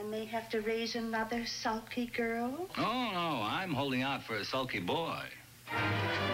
I may have to raise another sulky girl. Oh, no, I'm holding out for a sulky boy.